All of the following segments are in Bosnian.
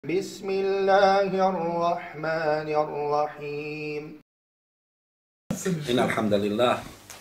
بسم الله الرحمن الرحيم إن الحمد لله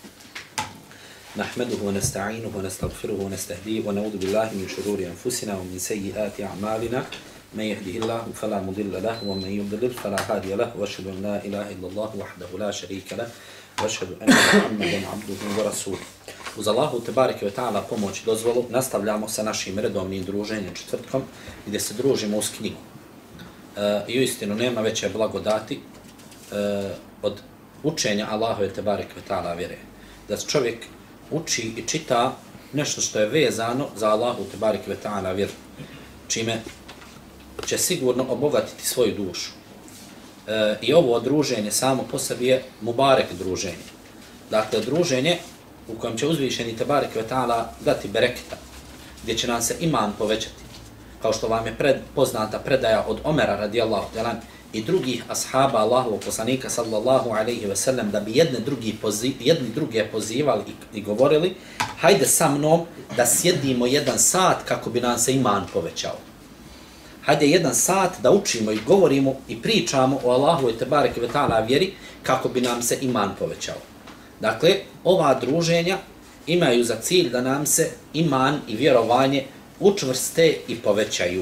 نحمده ونستعينه ونستغفره ونستهديه ونعوذ بالله من شرور أنفسنا ومن سيئات أعمالنا من يهده الله فلا مضل له ومن يضلل فلا هادي له وأشهد أن لا إله إلا الله وحده لا شريك له وأشهد أن محمدا عبده ورسوله. Uz Allahu te bareke ve ta'ala pomoć i dozvolu nastavljamo sa našim redovnim druženjem četvrtkom gdje se družimo uz knjigu. I uistinu nema veće blagodati od učenja Allahove te bareke ve ta'ala vjere. Da čovjek uči i čita nešto što je vezano za Allahu te bareke ve ta'ala vjeru, čime će sigurno obogatiti svoju dušu. I ovo druženje samo po sebi je mubarek druženje. Dakle, druženje u kojem će uzvišeni te bareke ve ta'ala dati bereketa, gdje će nam se iman povećati. Kao što vam je poznata predaja od Omera radijallahu ta'ala i drugih ashaba Allahovog poslanika sallallahu alejhi ve sellem, da bi jedni druge pozivali i govorili: hajde sa mnom da sjedimo 1 sat kako bi nam se iman povećao. Hajde 1 sat da učimo i govorimo i pričamo o Allahu te bareke ve ta'ala vjeri kako bi nam se iman povećao. Dakle, ova druženja imaju za cilj da nam se iman i vjerovanje učvrste i povećaju.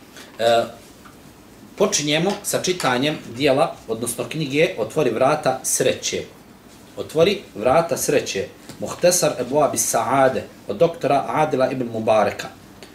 Počinjemo sa čitanjem dijela, odnosno knjige Otvori vrata sreće. Otvori vrata sreće. Muhtesar Ebuabi Sa'ade od doktora Adila ibn Mubareka.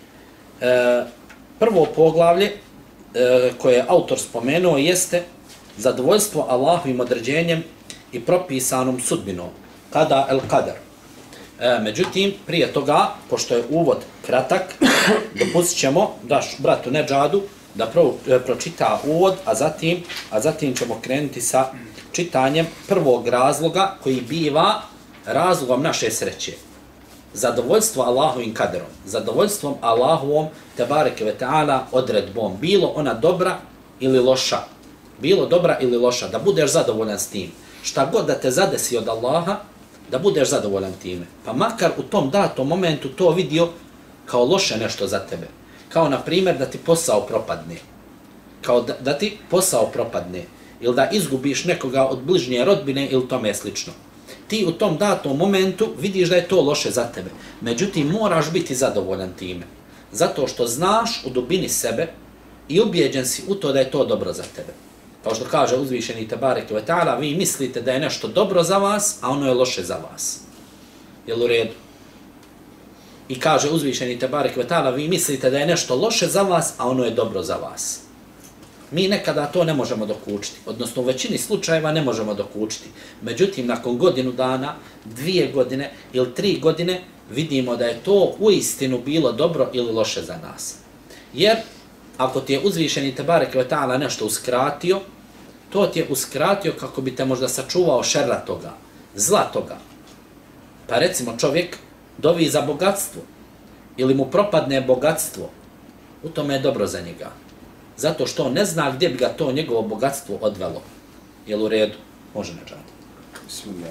Prvo poglavlje koje je autor spomenuo jeste zadovoljstvo Allahovim određenjem i propisanom sudbinom. Kada el qadar. Međutim, prije toga, pošto je uvod kratak, dopustit ćemo da bratu Nedžadu da pročita uvod, a zatim ćemo krenuti sa čitanjem prvog razloga koji biva razlogom naše sreće. Zadovoljstvo Allahovim kaderom, zadovoljstvom Allahovom te bareke ve ta'ala odredbom, bilo ona dobra ili loša, bilo dobra ili loša, da budeš zadovoljan s tim. Šta god da te zadesi od Allaha, da budeš zadovoljan time. Pa makar u tom datom momentu to vidio kao loše nešto za tebe. Kao na primjer da ti posao propadne. Kao da ti posao propadne. Ili da izgubiš nekoga od bližnje rodbine ili tome slično. Ti u tom datom momentu vidiš da je to loše za tebe. Međutim, moraš biti zadovoljan time. Zato što znaš u dubini sebe i ubijeđen si u to da je to dobro za tebe. Kao što kaže uzvišeni te bareke ve ta'ala, vi mislite da je nešto dobro za vas, a ono je loše za vas. Jel u redu? I kaže uzvišeni te bareke ve ta'ala, vi mislite da je nešto loše za vas, a ono je dobro za vas. Mi nekada to ne možemo dokučiti, odnosno u većini slučajeva ne možemo dokučiti. Međutim, nakon godinu dana, 2 godine ili 3 godine, vidimo da je to uistinu bilo dobro ili loše za nas. Jer ako ti je uzvišeni te bareke ve ta'ala nešto uskratio, to ti je uskratio kako bi te možda sačuvao šerra toga, zla toga. Pa recimo čovjek dovi za bogatstvo ili mu propadne bogatstvo, u tome je dobro za njega. Zato što on ne zna gdje bi ga to njegovo bogatstvo odvelo. Jel u redu? Može Nedžad. Bismillah.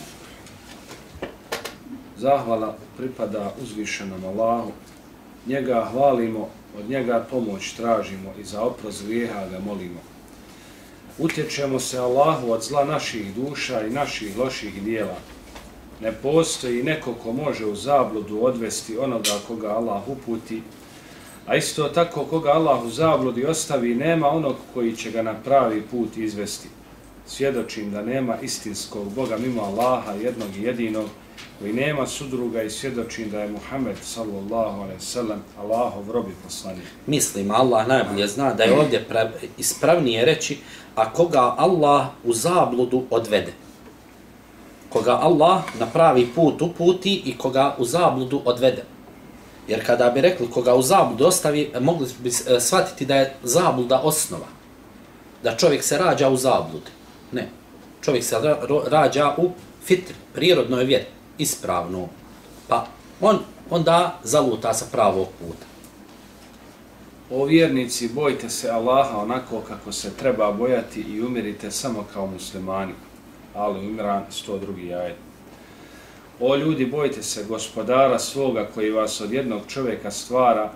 Zahvala pripada uzvišenom Allahu. Njega hvalimo, od njega pomoć tražimo i za oprost grijeha ga molimo. Utječemo se Allahu od zla naših duša i naših loših dijela. Ne postoji neko ko može u zabludu odvesti onoga koga Allah uputi, a isto tako koga Allah u zabludi ostavi, nema onog koji će ga na pravi put izvesti. Svjedočim da nema istinskog Boga mimo Allaha, jednog i jedinog, koji nema sudruga, i svjedočim da je Muhammed sallallahu alejhi ve sellem Allahov rob i poslanik. Mislim, Allah najbolje zna da je ovdje ispravnije reći, a koga Allah u zabludu odvede. Koga Allah na pravi put uputi i koga u zabludu odvede. Jer kada bi rekli koga u zabludu ostavi, mogli bi shvatiti da je zabluda osnova. Da čovjek se rađa u zabludi. Ne. Čovjek se rađa u fitr, prirodnoj vjeri, ispravno. Pa on onda zaluta sa pravog puta. O vjernici, bojte se Allaha onako kako se treba bojati i umirite samo kao muslimani. Ali Imran 102. ajet. O ljudi, bojte se gospodara svoga koji vas od jednog čovjeka stvara,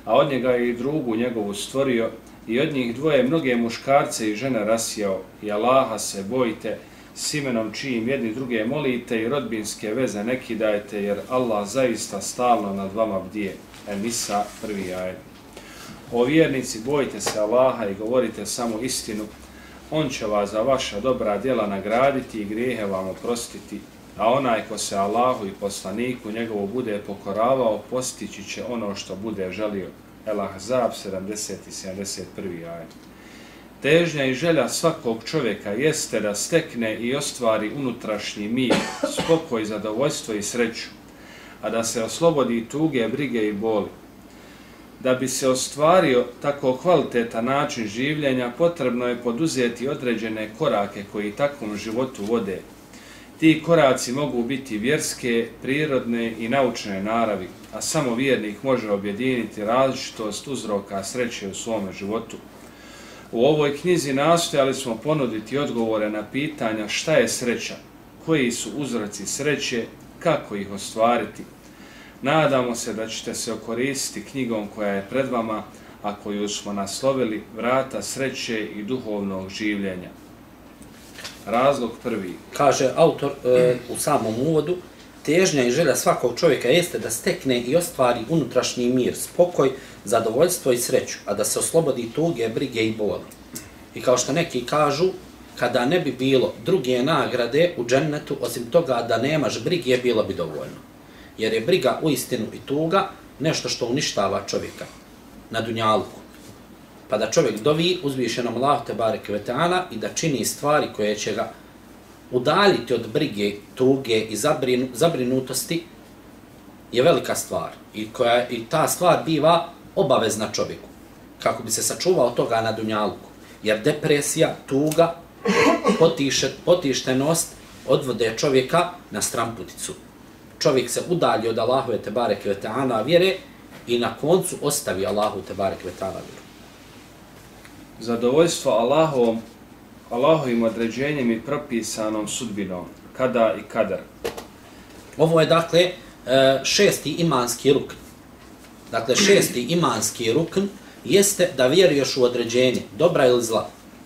a od njega je i drugu njegovu stvorio, i od njih dvoje mnoge muškarce i žene rasijao, i Allaha se bojite, s imenom čijim jedni druge molite i rodbinske veze ne kidajte, jer Allah zaista stalno nad vama bdije. En-Nisa, 1. ajet. O vjernici, bojite se Allaha i govorite samo istinu, on će vas za vaša dobra djela nagraditi i grijehe vam oprostiti, a onaj ko se Allahu i poslaniku njegovu bude pokoravao, postići će ono što bude želio. El-Ahzab, 70. i 71. ajet. Težnja i želja svakog čovjeka jeste da stekne i ostvari unutrašnji mir, spokoj, zadovoljstvo i sreću, a da se oslobodi tuge, brige i boli. Da bi se ostvario tako kvalitetan način življenja, potrebno je poduzeti određene korake koji takvom životu vode. Ti koraci mogu biti vjerske, prirodne i naučne naravi, a samo vjernik može objediniti različitost uzroka sreće u svome životu. U ovoj knjizi nastojali smo ponuditi odgovore na pitanja šta je sreća, koji su uzroci sreće, kako ih ostvariti. Nadamo se da ćete se okoristiti knjigom koja je pred vama, a koju smo naslovili Vrata sreće i duhovnog življenja. Razlog prvi. Kaže autor u samom uvodu, težnja i želja svakog čovjeka jeste da stekne i ostvari unutrašnji mir, spokoj, zadovoljstvo i sreću, a da se oslobodi tuge, brige i boli. I kao što neki kažu, kada ne bi bilo druge nagrade u džennetu, osim toga da nemaš brige, bilo bi dovoljno. Jer je briga uistinu i tuga nešto što uništava čovjeka na dunjalku. Pa da čovjek dovi uzvišenom Allahu te bareke ve taala i da čini stvari koje će ga udaljiti od brige, tuge i zabrinutosti je velika stvar. I ta stvar biva obavezna čovjeku, kako bi se sačuvao toga na dunjalku. Jer depresija, tuga, potištenost odvode čovjeka na stramputicu. Čovjek se udalji od Allahove te bareke ve taala vjere i na koncu ostavi Allahu te bareke ve taala vjeru. Zadovoljstvo Allahovim određenjem i propisanom sudbinom, kada i kadar. Ovo je dakle šesti imanski rukn. Dakle, šesti imanski rukn jeste da vjeruješ u određenje, dobra ili zla.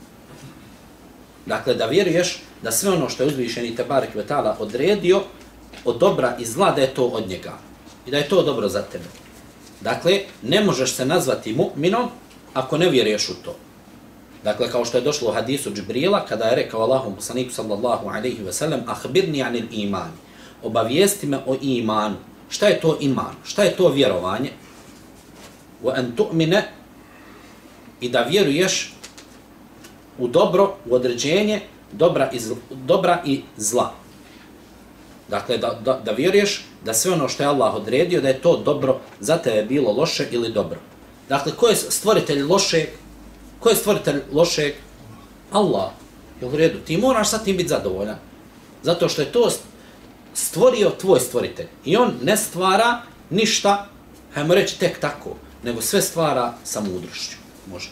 Dakle, da vjeruješ da sve ono što je uzvišeni te bareke ve taala odredio od dobra i zla, da je to od njega. I da je to dobro za tebe. Dakle, ne možeš se nazvati mu'minom ako ne vjeruješ u to. Dakle, kao što je došlo u hadisu Džibrila, kada je rekao Allahom poslaniku sallallahu alaihi ve sellem, ahbirni anil iman, obavijesti me o imanu. Šta je to iman? Šta je to vjerovanje? Wa an tu'mine, i da vjeruješ u dobro, u određenje dobra i zla. Dakle, da vjeruješ da sve ono što je Allah odredio, da je to dobro za tebe bilo loše ili dobro. Dakle, ko je stvoritelj lošeg? Ko je stvoritelj lošeg? Allah. Jel u redu? Ti moraš sa tim biti zadovoljan. Zato što je to stvorio tvoj stvoritelj. I on ne stvara ništa, hajmo reći tek tako, nego sve stvara sa mudrošću. Može.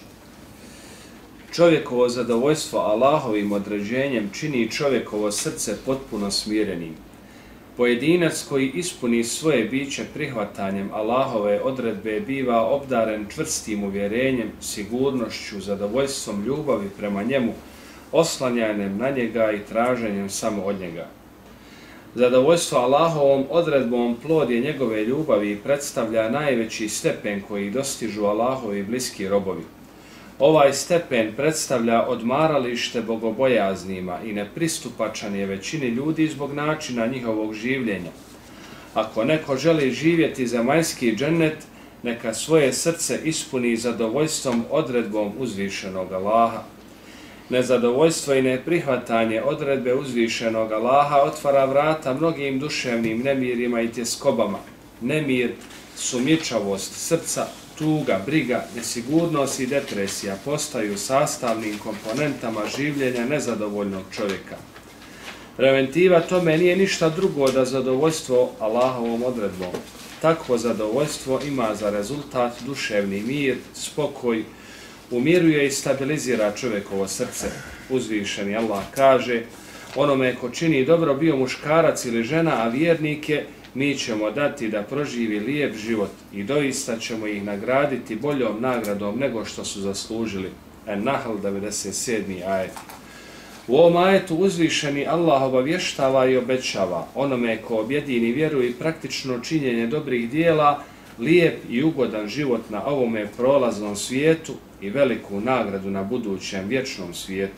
Čovjekovo zadovoljstvo Allahovim određenjem čini čovjekovo srce potpuno smirenim. Pojedinac koji ispuni svoje biće prihvatanjem Allahove odredbe biva obdaren čvrstim uvjerenjem, sigurnošću, zadovoljstvom ljubavi prema njemu, oslanjanjem na njega i traženjem samo od njega. Zadovoljstvo Allahovom odredbom plod je njegove ljubavi i predstavlja najveći stepen koji dostižu Allahovi bliski robovi. Ovaj stepen predstavlja odmaralište bogobojaznima i nepristupačan je većini ljudi zbog načina njihovog življenja. Ako neko želi živjeti zemaljski džennet, neka svoje srce ispuni zadovoljstvom odredbom uzvišenog Allaha. Nezadovoljstvo i neprihvatanje odredbe uzvišenog Allaha otvara vrata mnogim duševnim nemirima i tjeskobama. Nemir, sumnjičavost srca, tuga, briga, nesigurnost i depresija postaju sastavnim komponentama življenja nezadovoljnog čovjeka. Preventiva tome nije ništa drugo da zadovoljstvo Allahovom odredbom. Takvo zadovoljstvo ima za rezultat duševni mir, spokoj, umiruje i stabilizira čovjekovo srce. Uzvišeni Allah kaže, onome ko čini dobro bio muškarac ili žena, a vjernik je, mi ćemo dati da proživi lijep život i doista ćemo ih nagraditi boljom nagradom nego što su zaslužili. An-Nahl 97. ajet. U ovom ajetu uzvišeni Allah obavještava i obećava onome ko objedini vjeru i praktično činjenje dobrih dijela, lijep i ugodan život na ovome prolaznom svijetu i veliku nagradu na budućem vječnom svijetu.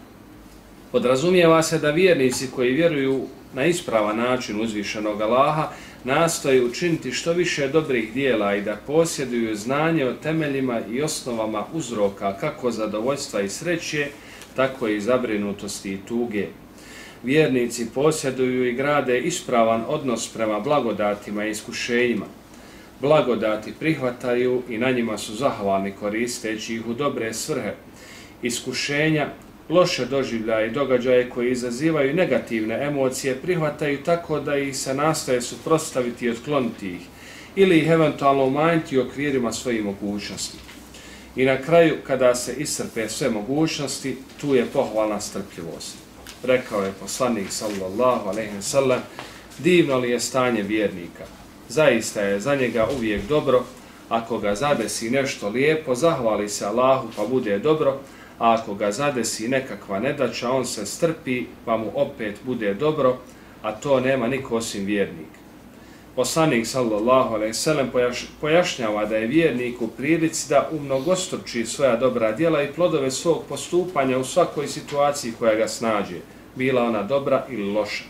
Podrazumijeva se da vjernici koji vjeruju na ispravan način uzvišenog Allaha nastoje učiniti što više dobrih dijela i da posjeduju znanje o temeljima i osnovama uzroka kako zadovoljstva i sreće, tako i zabrinutosti i tuge. Vjernici posjeduju i grade ispravan odnos prema blagodatima i iskušenjima. Blagodati prihvataju i na njima su zahvalni koristeći ih u dobre svrhe. Iskušenja, loše doživljaje i događaje koji izazivaju negativne emocije prihvataju tako da ih se nastoje suprotstaviti i otkloniti ih ili ih eventualno umanjiti u okvirima svojih mogućnosti. I na kraju, kada se iscrpe sve mogućnosti, tu je pohvalna strpljivost. Rekao je poslanik sallallahu alejhi ve sellem, divno li je stanje vjernika. Zaista je za njega uvijek dobro, ako ga zadesi nešto lijepo, zahvali se Allahu pa bude dobro, a ako ga zadesi nekakva nedaća, on se strpi pa mu opet bude dobro, a to nema niko osim vjernik. Poslanik sallallahu alejhi ve sellem pojašnjava da je vjernik u prilici da umnogostruči svoja dobra djela i plodove svog postupanja u svakoj situaciji koja ga snađe, bila ona dobra ili loša.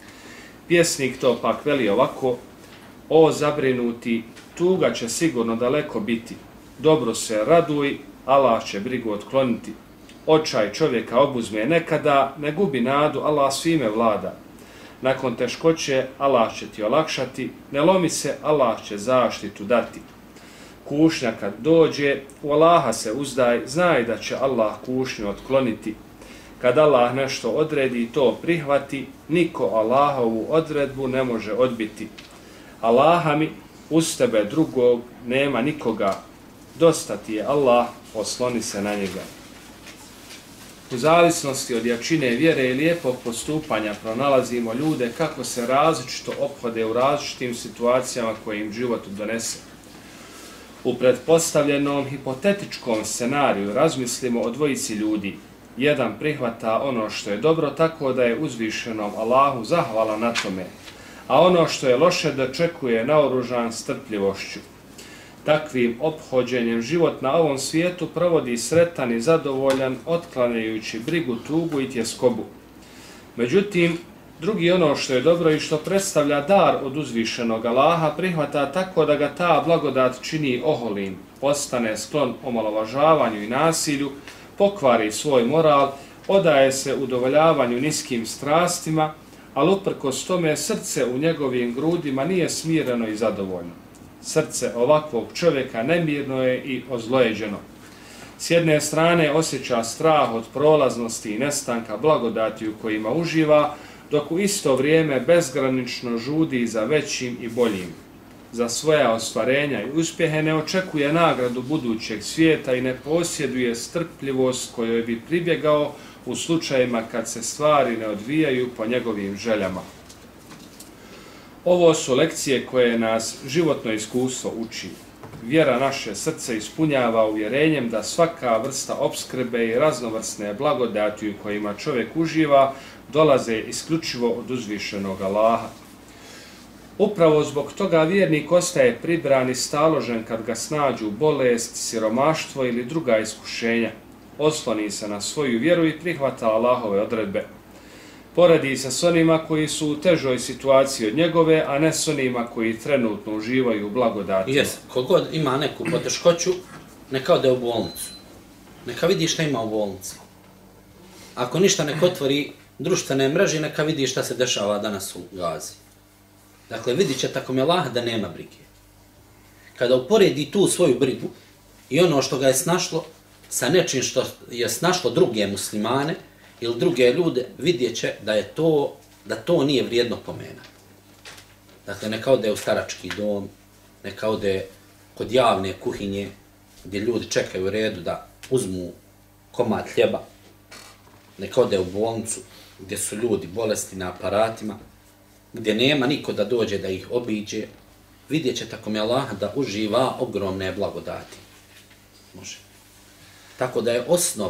Pjesnik to pak veli ovako: o zabrinuti, tuga će sigurno daleko biti, dobro se raduj, Allah će brigu otkloniti. Očaj čovjeka obuzme nekada, ne gubi nadu, Allah svime vlada. Nakon teškoće, Allah će ti olakšati, ne lomi se, Allah će zaštitu dati. Kušnja kad dođe, u Allaha se uzdaj, znaj da će Allah kušnju otkloniti. Kad Allah nešto odredi i to prihvati, niko Allahovu odredbu ne može odbiti. Allaha mi, uz tebe drugog nema nikoga, dosta ti je Allah, osloni se na njega. U zavisnosti od jačine vjere i lijepog postupanja pronalazimo ljude kako se različito ophode u različitim situacijama koje im život donese. U pretpostavljenom hipotetičkom scenariju razmislimo o dvojici ljudi. Jedan prihvata ono što je dobro tako da je uzvišenom Allahu zahvala na tome, a ono što je loše dočekuje naoružan strpljivošću. Takvim ophođenjem život na ovom svijetu provodi sretan i zadovoljan, otklanjajući brigu, tugu i tjeskobu. Međutim, drugi ono što je dobro i što predstavlja dar od uzvišenog Allaha prihvata tako da ga ta blagodat čini oholim, postane sklon omalovažavanju i nasilju, pokvari svoj moral, odaje se udovoljavanju niskim strastima, ali uprkos tome srce u njegovim grudima nije smireno i zadovoljno. Srce ovakvog čovjeka nemirno je i ozlojeđeno. S jedne strane osjeća strah od prolaznosti i nestanka blagodati u kojima uživa, dok u isto vrijeme bezgranično žudi za većim i boljim. Za svoja ostvarenja i uspjehe ne očekuje nagradu budućeg svijeta i ne posjeduje strpljivost kojoj bi pribjegao u slučajima kad se stvari ne odvijaju po njegovim željama. Ovo su lekcije koje nas životno iskustvo uči. Vjera naše srce ispunjava uvjerenjem da svaka vrsta opskrbe i raznovrsne blagodati u kojima čovjek uživa dolaze isključivo od uzvišenog Allaha. Upravo zbog toga vjernik ostaje pribran i staložen kad ga snađu bolest, siromaštvo ili druga iskušenja. Osloni se na svoju vjeru i prihvata Allahove odredbe. Poredi se s onima koji su u težoj situaciji od njegove, a ne s onima koji trenutno uživaju u blagodatima. Jes, kogod ima neku poteškoću, neka ode u bolnicu. Neka vidi šta ima u bolnici. Ako ništa nek otvori društvene mreže, neka vidi šta se dešava danas u Gazi. Dakle, vidit će tako mi Allah da nema brige. Kada uporedi tu svoju brigu i ono što ga je snašlo sa nečim što je snašlo druge muslimane ili druge ljude, vidjet će da to nije vrijedno pomena. Dakle, neka ode u starački dom, neka ode kod javne kuhinje gdje ljudi čekaju u redu da uzmu komad hljeba, neka ode u bolnicu gdje su ljudi bolesti na aparatima, gdje nema niko da dođe da ih obiđe, vidjet će tako mi Allah da uživa ogromne blagodati. Može. Tako da je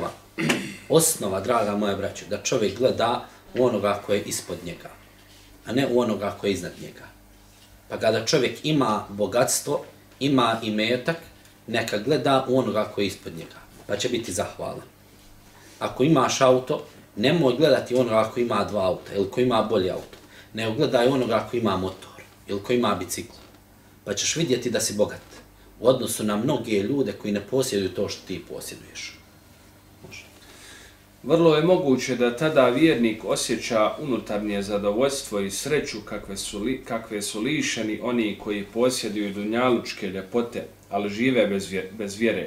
osnova, draga moja braćo, da čovjek gleda u onoga koje je ispod njega, a ne u onoga koje je iznad njega. Pa kada čovjek ima bogatstvo, ima imetak, neka gleda u onoga koji je ispod njega, pa će biti zahvalan. Ako imaš auto, nemoj gledati onoga koji ima 2 auta ili koji ima bolji auto, nego gledaj onoga koji ima motor ili koji ima bicikl, pa ćeš vidjeti da si bogat u odnosu na mnoge ljude koji ne posjeduju to što ti posjeduješ. Može. Vrlo je moguće da tada vjernik osjeća unutarnje zadovoljstvo i sreću kakve su lišeni oni koji posjeduju dunjalučke ljepote, ali žive bez vjere.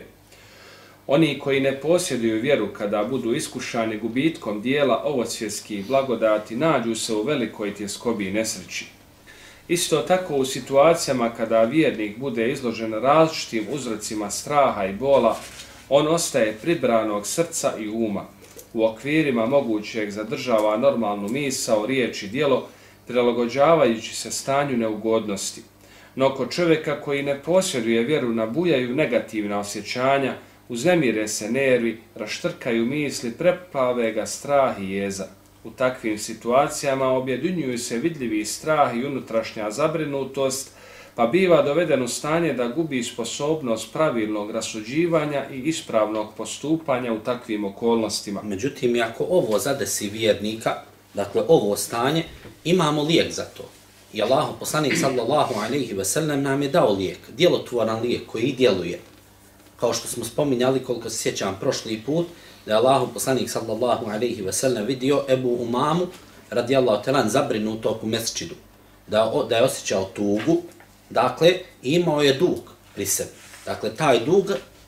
Oni koji ne posjeduju vjeru kada budu iskušani gubitkom dijela ovosvjetskih blagodati nađu se u velikoj tjeskobi i nesreći. Isto tako u situacijama kada vjernik bude izložen različitim uzrocima straha i bola, on ostaje pribranog srca i uma. U okvirima mogućeg zadržava normalnu misao, riječ i djelo, prilagođavajući se stanju neugodnosti. No kod čovjeka koji ne posjeduje vjeru nabujaju negativna osjećanja, uznemire se nervi, raštrkaju misli, preplave ga strah i jeza. U takvim situacijama objedinjuju se vidljivi strah i unutrašnja zabrinutost, pa biva doveden u stanje da gubi sposobnost pravilnog rasuđivanja i ispravnog postupanja u takvim okolnostima. Međutim, ako ovo zadesi vjernika, dakle ovo stanje, imamo lijek za to. I Allahu poslanik sallallahu alejhi ve sellem nam je dao lijek, djelotvoran lijek koji djeluje. Kao što smo spominjali, koliko se sjećam prošli put, da je Allahu poslanik sallallahu alejhi ve sellem vidio Ebu Umamu radijallahu ta'ala zabrinutog u mesdžidu, da je osjećao tugu, dakle imao je dug pri sebi. Dakle, taj dug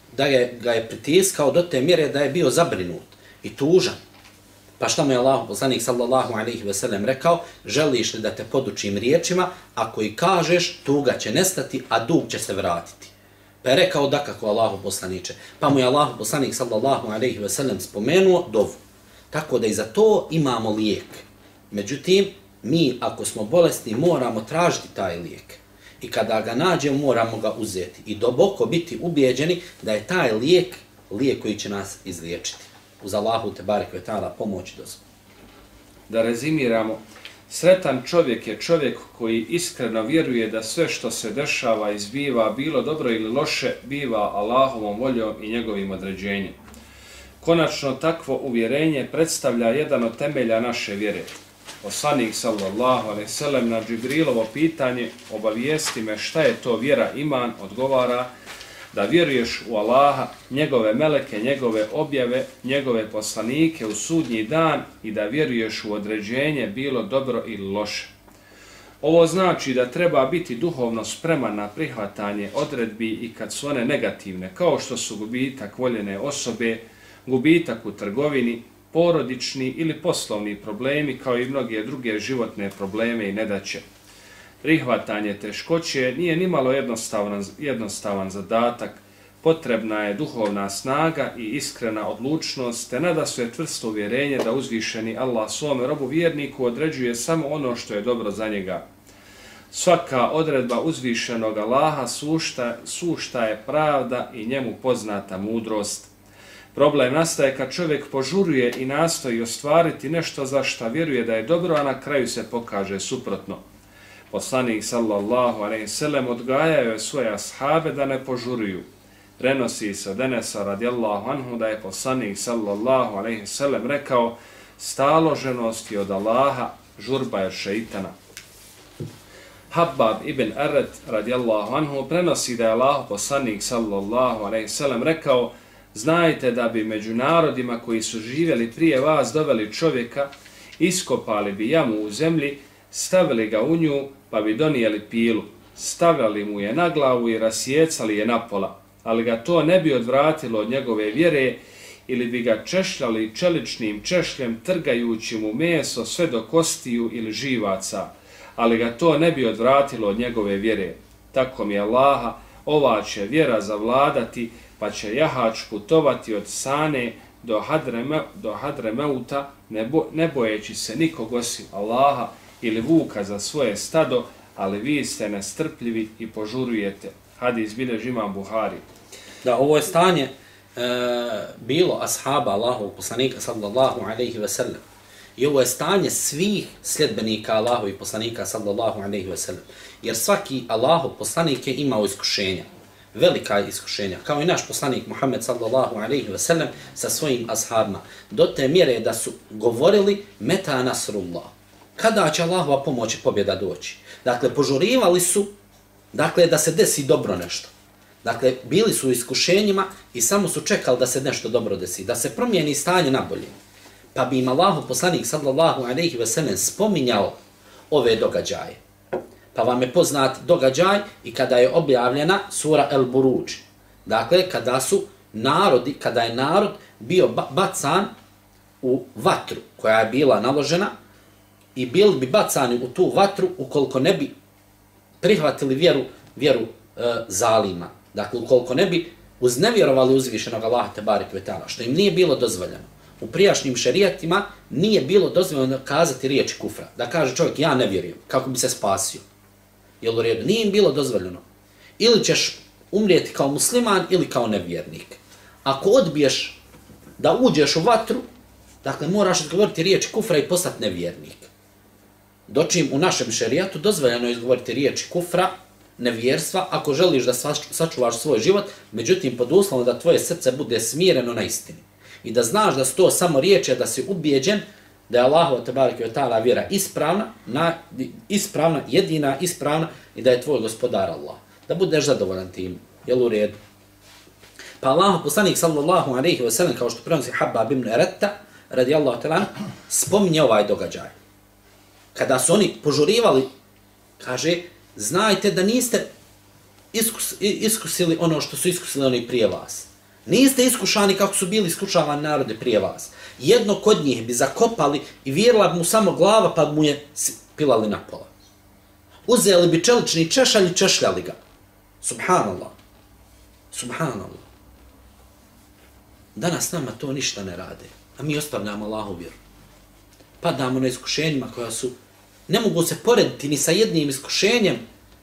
ga je pritiskao do te mjere da je bio zabrinut i tužan. Pa šta mu je Allahu poslanik sallallahu alejhi ve sellem rekao? Želiš li da te podučim riječima, ako i kažeš, tuga će nestati, a dug će se vratiti. Pa je rekao dakako Allahu poslaniče. Pa mu je Allahu poslanik sallallahu alejhi ve sellem spomenuo dovu. Tako da i za to imamo lijek. Međutim, mi ako smo bolesni moramo tražiti taj lijek. I kada ga nađemo moramo ga uzeti. I duboko biti ubijeđeni da je taj lijek koji će nas izliječiti. Uz Allahu te barek ve ta'ala pomoć i dozvolu. Da rezimiramo, sretan čovjek je čovjek koji iskreno vjeruje da sve što se dešava i zbiva, bilo dobro ili loše, biva Allahovom voljom i njegovim određenjem. Konačno, takvo uvjerenje predstavlja jedan od temelja naše vjere. Poslanik sallallahu alejhi ve sellem na Džibrilovo pitanje obavijesti me šta je to vjera iman, odgovara da vjeruješ u Allaha, njegove meleke, njegove objave, njegove poslanike u sudnji dan i da vjeruješ u određenje bilo dobro ili loše. Ovo znači da treba biti duhovno spreman na prihvatanje odredbi i kad su one negativne, kao što su gubitak voljene osobe, gubitak u trgovini, porodični ili poslovni problemi, kao i mnoge druge životne probleme i nedaće. Prihvatanje teškoće nije nimalo jednostavan zadatak, potrebna je duhovna snaga i iskrena odlučnost, te nadasve čvrsto uvjerenje da uzvišeni Allah svome robu vjerniku određuje samo ono što je dobro za njega. Svaka odredba uzvišenog Allaha sušta je pravda i njemu poznata mudrost. Problem nastaje kad čovjek požuruje i nastoji ostvariti nešto za što vjeruje da je dobro, a na kraju se pokaže suprotno. Poslanik sallallahu alejhi ve sellem odgajao je svoje ashabe da ne požuruju. Prenosi se od Enesa radijallahu anhu da je poslanik sallallahu alejhi ve sellem rekao: staloženost je od Allaha, žurba je šejtana. Habab ibn Arad radijallahu anhu prenosi da je Allah poslanik sallallahu alejhi ve sellem rekao: znajte da bi među narodima koji su živjeli prije vas doveli čovjeka, iskopali bi jamu u zemlji, stavili ga u nju, pa bi donijeli pilu, stavljali mu je na glavu i rasjecali je napola, ali ga to ne bi odvratilo od njegove vjere ili bi ga češljali čeličnim češljem trgajući mu meso sve do kostiju ili živaca, ali ga to ne bi odvratilo od njegove vjere. Tako mi je Allaha, ova će vjera zavladati, pa će jahač putovati od Sane do Hadremeuta, ne bojeći se nikog osim Allaha ili vuka za svoje stado, ali vi ste nestrpljivi i požurujete. Hadis bilježi imam Buhari. Da, ovo je stanje bilo ashaba Allahovog poslanika sallallahu alejhi ve sellem. I ovo je stanje svih sljedbenika Allahovih poslanika sallallahu alejhi ve sellem. Jer svaki Allahov poslanik je imao iskušenja, velika iskušenja, kao i naš poslanik Muhammed sallallahu alejhi ve sellem sa svojim ashabima, do te mjere da su govorili meta nasrullah, kada će Allahova pomoć i pobjeda doći. Dakle, požurivali su, dakle, da se desi dobro nešto. Dakle, bili su u iskušenjima i samo su čekali da se nešto dobro desi, da se promijeni stanje na bolje. Pa bi im Allahov poslanik sallallahu alejhi ve sellem spominjao ove događaje. Pa vam je poznat događaj i kada je objavljena sura El Buruđ. Dakle, kada je narod bio bacan u vatru koja je bila naložena i bili bi bacani u tu vatru ukoliko ne bi prihvatili vjeru zalima. Dakle, ukoliko ne bi uznevjerovali uzvišenog Allaha tebarek ve taala, što im nije bilo dozvoljeno. U prijašnjim šerijatima nije bilo dozvoljeno kazati riječi kufra. Da kaže čovjek ja ne vjerujem, kako bi se spasio. Jel u redu? Nije im bilo dozvoljeno. Ili ćeš umrijeti kao musliman ili kao nevjernik. Ako odbiješ da uđeš u vatru, dakle moraš izgovoriti riječi kufra i postati nevjernik. Dočim u našem šerijatu dozvoljeno je izgovoriti riječi kufra, nevjerstva, ako želiš da sačuvaš svoj život, međutim pod uslovom da tvoje srce bude smireno na istini. I da znaš da su to samo riječi, da si ubijeđen da je Allahova tebareke ve taala vjera ispravna, jedina ispravna i da je tvoj gospodar Allah. Da budeš zadovoljan tim, jel u redu? Pa Allahov poslanik sallallahu alejhi ve sellem, kao što prenosi Habab ibn Eretta, radijallahu ta'ala, spominje ovaj događaj. Kada su oni požurivali, kaže, znajte da niste iskusili ono što su iskusili oni prije vas. Niste iskušani kako su bili iskušavani narode prije vas. Jedno kod njih bi zakopali i virila bi mu samo glava pa bi mu je pilali na pola. Uzeli bi čelični češalj i češljali ga. Subhanallah. Subhanallah. Danas nama to ništa ne rade, a mi ostavljamo Allahu vjeru. Padamo na iskušenjima koja su, ne mogu se porediti ni sa jednim iskušenjem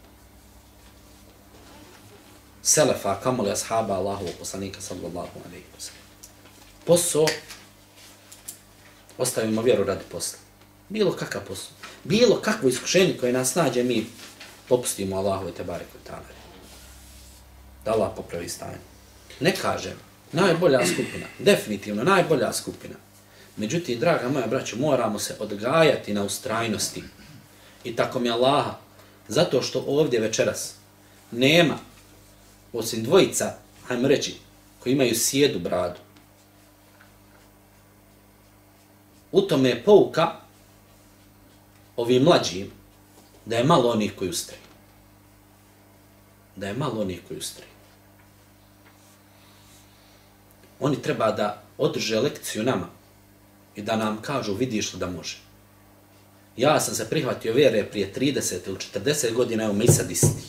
selefa, kamoli ashaba Allahovog poslanika sallallahu alejhi ve sellem. Posao, ostavimo vjeru radi posla. Bilo kakav posao, bilo kakvo iskušenje koje nas nađe, mi popustimo Allahu tebarek ve taala. Da Allah popravi stanje. Ne kažem, najbolja skupina, definitivno najbolja skupina. Međutim, draga moja braćo, moramo se odgajati na ustrajnosti. I tako mi Allaha, zato što ovdje večeras nema, osim dvojica, hajmo reći, koji imaju sjedu bradu. U tome je pouka ovim mlađim da je malo onih koji ustraju. Da je malo onih koji ustraju. Oni treba da održe lekciju nama i da nam kažu vidiš li da može. Ja sam se prihvatio vjere prije 30 ili 40 godina, evo me i sad isti.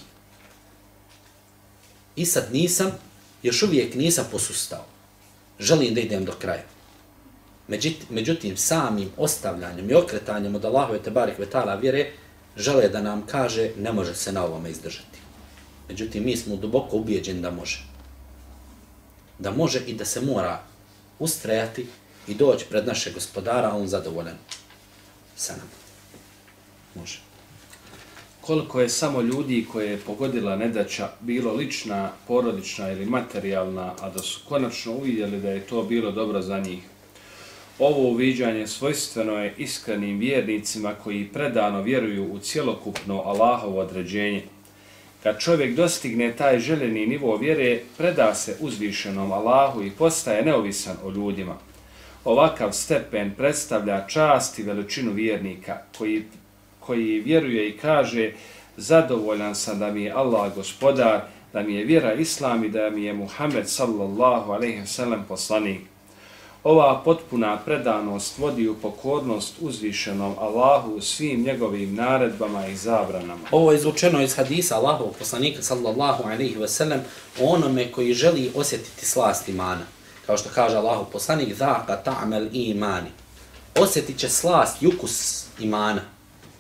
I sad još uvijek nisam posustao. Želim da idem do kraja. Međutim, samim ostavljanjem i okretanjem od Allahove tebarek ve taala vjere, žele da nam kaže ne može se na ovome izdržati. Međutim, mi smo duboko ubijeđeni da može. Da može i da se mora ustrajati i doći pred našeg gospodara, a on zadovoljan sa nama. Može. Koliko je samo ljudi koje je pogodila nedaća, bilo lična, porodična ili materijalna, a da su konačno uvidjeli da je to bilo dobro za njih. Ovo uviđanje svojstveno je iskrenim vjernicima koji predano vjeruju u cjelokupno Allahovo određenje. Kad čovjek dostigne taj željeni nivo vjere, preda se uzvišenom Allahu i postaje neovisan o ljudima. Ovakav stepen predstavlja čast i veličinu vjernika koji vjeruje i kaže zadovoljan sam da mi je Allah gospodar, da mi je vjera Islam i da mi je Muhammed sallallahu alejhi ve sellem poslanik. Ova potpuna predanost vodi u pokornost uzvišenom Allahu u svim njegovim naredbama i zabranama. Ovo je izvučeno iz hadisa Allahovog poslanika sallallahu alejhi ve sellem o onome koji želi osjetiti slast imana. Kao što kaže Allahov poslanik, zaka ta'mel imani. Osjetit će slast i ukus imana.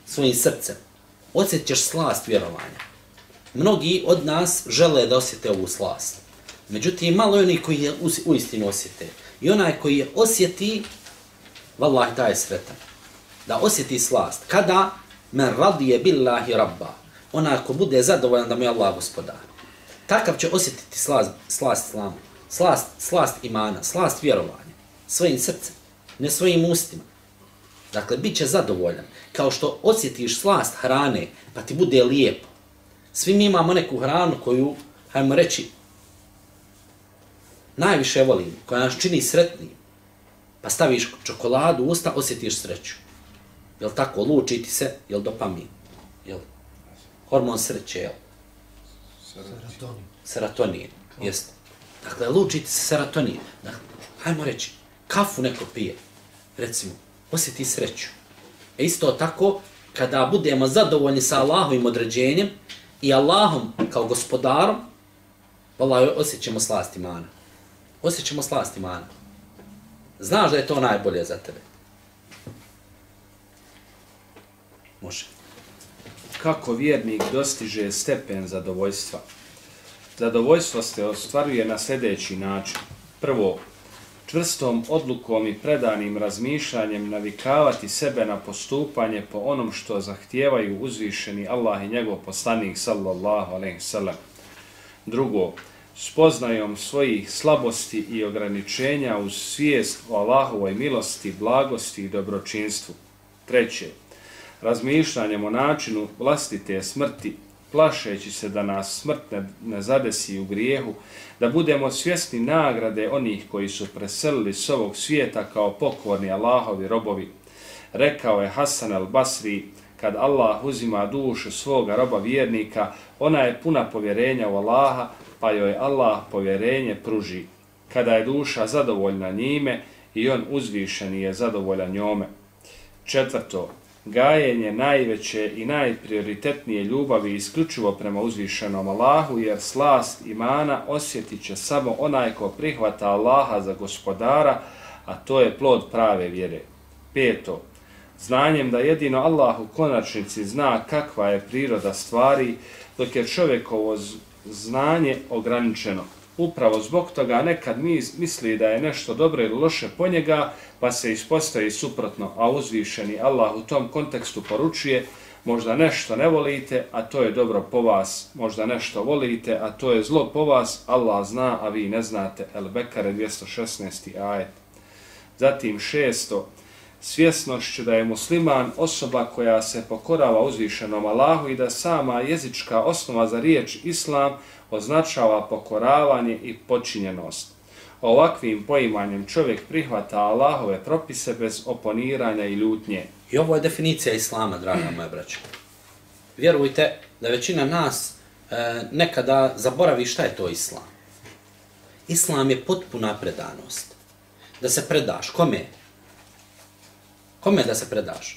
svojim srcem, osjetit ćeš slast vjerovanja. Mnogi od nas žele da osjete ovu slast. Međutim, malo je oni koji je uistinu osjete. I onaj koji je osjeti, vallahi taj je sretan. Da osjeti slast. Kada men radije billahi rabba. Onaj ko bude zadovoljan da mu je Allah gospodar. Takav će osjetiti slast islamu. Slast imana, slast vjerovanja. Svojim srcem, ne svojim ustima. Dakle, bit će zadovoljan. Kao što osjetiš slast hrane, pa ti bude lijepo. Svi mi imamo neku hranu koju, hajmo reći, najviše volimo, koja nas čini sretnim. Pa staviš čokoladu u usta, osjetiš sreću. Jel tako? Luči ti se, jel dopamin? Jel? Hormon sreće, jel? Serotonin. Jeste. Dakle, luči ti se serotonin. Dakle, hajmo reći, kafu neko pije, recimo, osjeti sreću. Isto tako, kada budemo zadovoljni sa Allahovim određenjem i Allahom kao gospodarom, vallahi, osjećamo slast imana. Osjećamo slast imana. Znaš da je to najbolje za tebe. Može. Kako vjernik dostiže stepen zadovoljstva? Zadovoljstvo se ostvaruje na sljedeći način. Prvo, čvrstom odlukom i predanim razmišljanjem navikavati sebe na postupanje po onom što zahtijevaju uzvišeni Allah i njegov poslanik sallallahu alejhi ve sellem. Drugo, spoznajom svojih slabosti i ograničenja uz svijest o Allahovoj milosti, blagosti i dobročinstvu. Treće, razmišljanjem o načinu vlastite smrti, plašeći se da nas smrt ne zadesi u grijehu, da budemo svjesni nagrade onih koji su preselili s ovog svijeta kao pokorni Allahovi robovi. Rekao je Hasan al-Basri, kad Allah uzima dušu svoga roba vjernika, ona je puna povjerenja u Allaha, pa joj Allah povjerenje pruži. Kada je duša zadovoljna njime, i on uzvišeni je zadovoljan njome. Četvrto, gajenje najveće i najprioritetnije ljubavi isključivo prema uzvišenom Allahu, jer slast imana osjetit će samo onaj ko prihvata Allaha za gospodara, a to je plod prave vjere. Peto, znanjem da jedino Allah u konačnici zna kakva je priroda stvari, dok je čovjekovo znanje ograničeno. Upravo zbog toga nekad misli da je nešto dobro ili loše po njega, pa se ispostavi suprotno, a uzvišeni Allah u tom kontekstu poručuje: možda nešto ne volite, a to je dobro po vas, možda nešto volite, a to je zlo po vas, Allah zna, a vi ne znate. El-Bekare 216. ajet. Zatim šesto, svjesnošću da je musliman osoba koja se pokorava uzvišenom Allahu i da sama jezička osnova za riječ islam označava pokoravanje i podčinjenost. Ovakvim poimanjem čovjek prihvata Allahove propise bez oponiranja i ljutnje. I ovo je definicija islama, draga moja braća. Vjerujte da većina nas nekada zaboravi šta je to islam. Islam je potpuna predanost. Da se predaš. Kome? Kome da se predaš?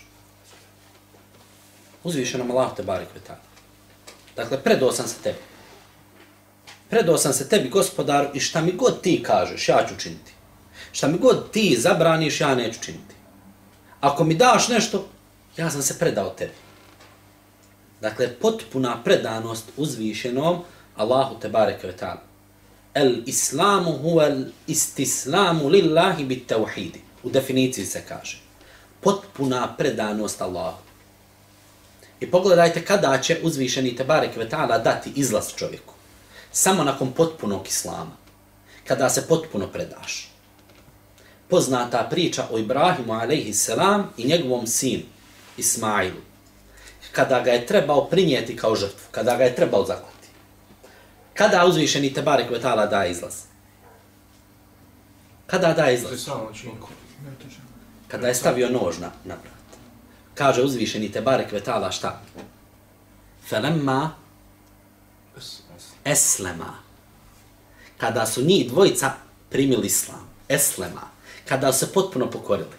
Uzvišenom Allahu te barek ve ta'ala. Dakle, predao sam se tebi. Predao sam se tebi, gospodaru, i šta mi god ti kažeš, ja ću činiti. Šta mi god ti zabraniš, ja neću činiti. Ako mi daš nešto, ja sam se predao tebi. Dakle, potpuna predanost uzvišenom Allahu te bareke ve ta'ala. El islamu huwa istislamu lillahi bit tauhidi. U definiciji se kaže. Potpuna predanost Allahu. I pogledajte kada će uzvišeni te bareke ve ta'ala dati izlaz čovjeku. Samo nakon potpunog islama. Kada se potpuno predaš. Poznata priča o Ibrahimu a.s. i njegovom sinu Ismailu. Kada ga je trebao prinijeti kao žrtvu. Kada ga je trebao zaklati. Kada uzvišeni te barek ve ta'ala daje izlaz? Kada daje izlaz? Kada je stavio nož na vrat. Kaže uzvišeni te barek ve ta'ala šta? Felemma eslema. Kada su njih dvojica primili islam. Eslema. Kada su se potpuno pokorili.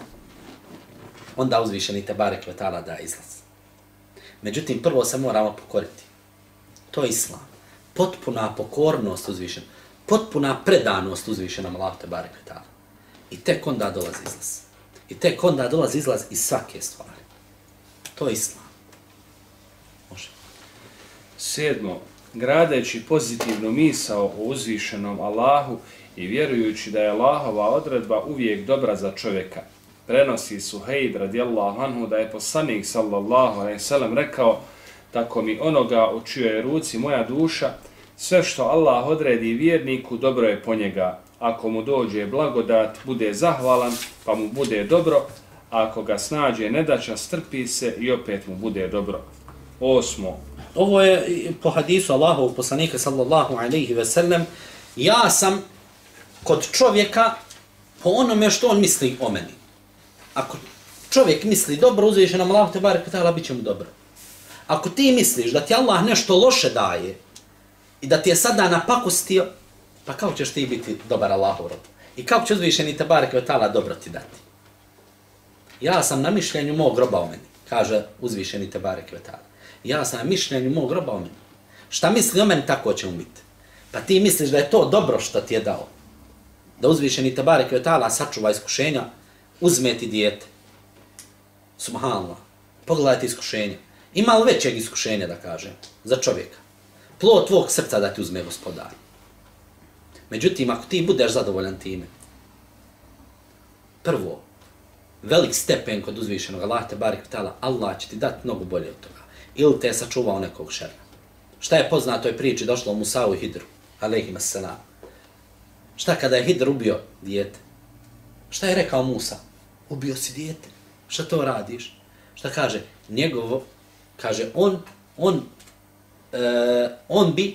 Onda uzvišeni te barek ve ta'ala daje izlaz. Međutim, prvo se moramo pokoriti. To je islam. Potpuna pokornost uzvišena. Potpuna predanost uzvišenom Allahu te barek ve ta'ala. I tek onda dolazi izlaz. I tek onda dolazi izlaz iz svake stvari. To je islam. Može. 7. Gradeći pozitivnu misao o uzvišenom Allahu i vjerujući da je Allahova odredba uvijek dobra za čovjeka. Prenosi Suhejb radijallahu anhu da je poslanik sallallahu alejhi ve sellem rekao: tako mi onoga u čijoj ruci moja duša, sve što Allah odredi vjerniku dobro je po njega. Ako mu dođe blagodat, bude zahvalan, pa mu bude dobro, a ako ga snađe nedaća, strpi se i opet mu bude dobro. 8. Ovo je po hadisu Allahovog poslanika sallallahu alejhi ve sellem: ja sam kod čovjeka po onome što on misli o meni. Ako čovjek misli dobro, uzvišenom Allahu tebarek ve taala, bit će mu dobro. Ako ti misliš da ti Allah nešto loše daje i da ti je sada napakostio, pa kako ćeš ti biti dobar Allahov rob? I kako će uzvišeni tebarek ve taala dobro ti dati? Ja sam na mišljenju mog roba o meni, kaže uzvišeni tebarek ve taala. Ja sam na mišljenju mog roba o meni. Šta misli o meni, tako će mu biti. Pa ti misliš da je to dobro što ti je dao. Da uzvišeni tebarek ve taala sačuva iskušenja, uzme ti dijete. Subhanallah. Pogledajte iskušenja. Ima li većeg iskušenja, da kažem, za čovjeka? Plod tvog srca da ti uzme Gospodar. Međutim, ako ti budeš zadovoljan time, prvo, velik stepen kod uzvišenog Allaha tebarek ve taala, Allah će ti dati mnogo bolje od toga. Ili te je sačuvao nekog šerra. Šta je poznato je priči došlo u Musa'u i Hidru, alejhim assalam. Šta kada je Hidr ubio dijete? Šta je rekao Musa? Ubio si dijete. Šta to radiš? Šta kaže? Njegovo, kaže, on bi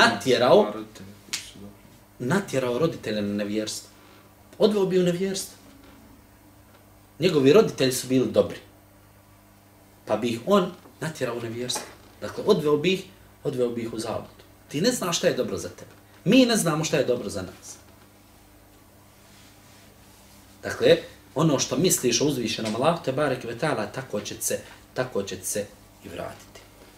natjerao roditelje na nevjerstvo. Odveo bi u nevjerstvo. Njegovi roditelji su bili dobri. Pa bi ih on natjerao u nevjerstvo. Dakle, odveo bi ih u zabludu. Ti ne znaš šta je dobro za tebe. Mi ne znamo šta je dobro za nas. Dakle, ono što misliš o uzvišenom Allahu tebarek ve taala, tako će se i vratiti.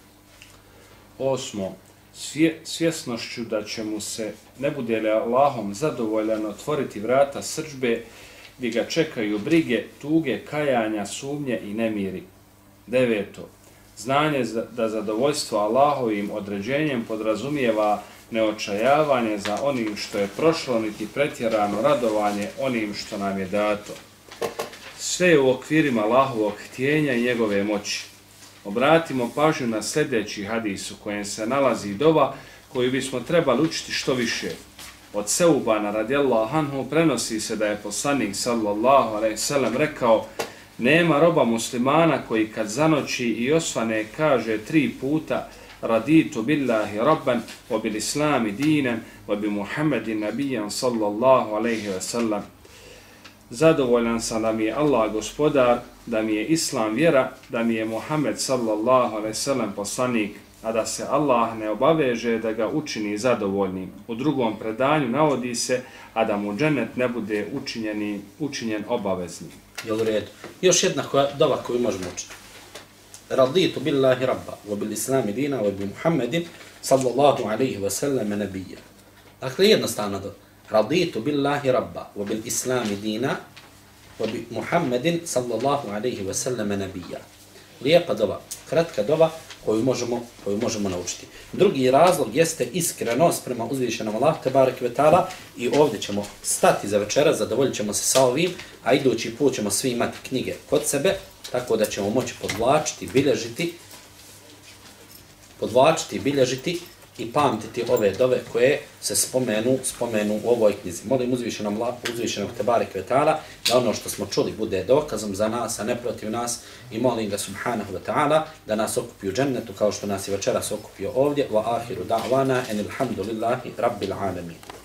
8. Svjesnošću da će mu se, ne bude li Allahom zadovoljan, otvoriti vrata srdžbe, gdje ga čekaju brige, tuge, kajanja, sumnje i nemiri. 9. Znanje da zadovoljstvo Allahovim određenjem podrazumijeva neočajavanje za onim što je prošlo, niti pretjerano radovanje onim što nam je dato. Sve je u okvirima Allahovog htjenja i njegove moći. Obratimo pažnju na sljedeći hadis u kojem se nalazi dova koju bismo trebali učiti što više. Od Seubana radijallahu anhu prenosi se da je poslanik sallallahu alejhi ve sellem rekao: nema roba muslimana koji kad zanoći i osvane kaže 3 puta: raditu billahi rabban, wa bil islami dinan, wa bi Muhammedin nabijan sallallahu alejhi ve sellem. Zadovoljan sam da mi je Allah gospodar, da mi je islam vjera, da mi je Muhammed sallallahu alejhi ve sellem poslanik, a da se Allah ne obaveže da ga učini zadovoljnim. U drugom predanju navodi se, a da mu džennet ne bude učinjen obaveznim. Jel u redu? Još jedna dova koju možemo učiti. Raditu billahi rabba, wa bil islami dina, wa bi Muhammedin sallallahu alejhi ve sellem nabija. Dakle, jednostavno dova. Raditu billahi rabba, wa bil islami dina, wa bi Muhammedin sallallahu alejhi ve sellem nabija. Lijepa dova, kratka dova koju možemo naučiti. Drugi razlog jeste iskrenost prema uzvišenom Allahu tebarek ve taala, i ovdje ćemo stati za večeras, zadovoljit ćemo se sa ovim, a idući put ćemo svi imati knjige kod sebe, tako da ćemo moći podvlačiti, bilježiti i pamtiti ove dove koje se spomenu u ovoj knjizi. Molim uzvišenog tebarek ve taala da ono što smo čuli bude dokazom za nas, a ne protiv nas, i molim ga subhanahu wa ta'ala da nas okupi u džennetu kao što nas je večeras okupio ovdje. Wa ahiru da'wana enil hamdulillahi rabbil alamin.